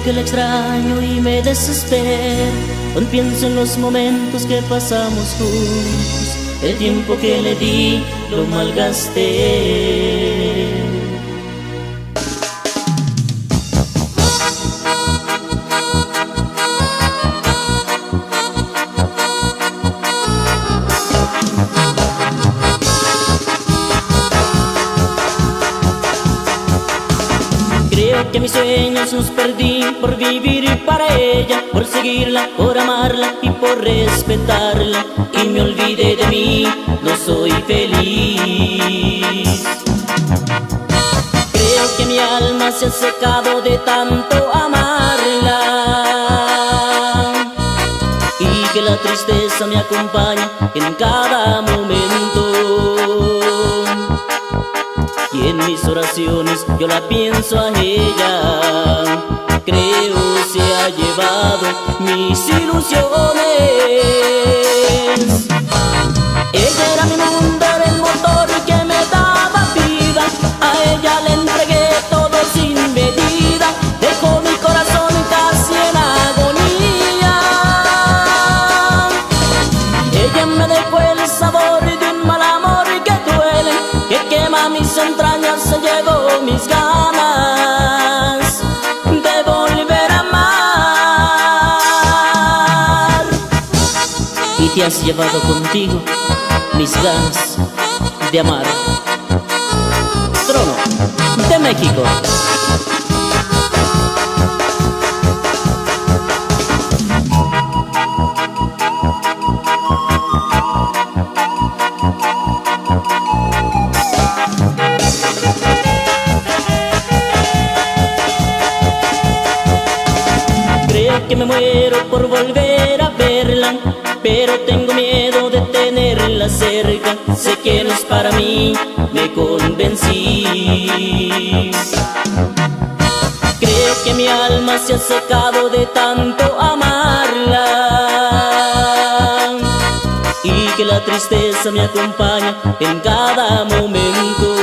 que la extraño y me desespero cuando pienso en los momentos que pasamos juntos. El tiempo que le di lo malgasté. Creo que mis sueños los perdí por vivir para ella, por seguirla, por amarla y por respetarla. Y me olvidé de mí, no soy feliz. Creo que mi alma se ha secado de tanto amarla y que la tristeza me acompaña en cada momento. Y en mis oraciones yo la pienso a ella. Creo se ha llevado mis ilusiones. Ella era mi mundo, era el motor que me daba vida. A ella le entregué todo sin medida. Dejó mi corazón casi en agonía. Ella me dejó el sabor de un mal amor que duele, que quema mis entrañas, se llevó mis ganas de volver a amar. Y te has llevado contigo mis ganas de amar. Trono de México. Creo que me muero por volver a verla, pero tengo miedo de tenerla cerca. Sé que no es para mí, me convencí. Creo que mi alma se ha secado de tanto amarla y que la tristeza me acompaña en cada momento.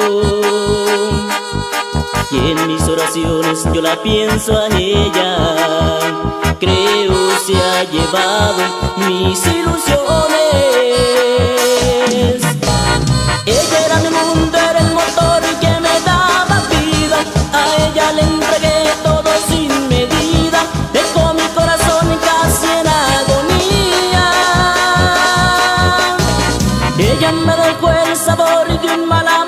Y en mis oraciones yo la pienso a ella. Creo se ha llevado mis ilusiones. Ella era mi mundo, era el motor que me daba vida. A ella le entregué todo sin medida. Dejó mi corazón casi en agonía. Ella me dejó el sabor de un mal amor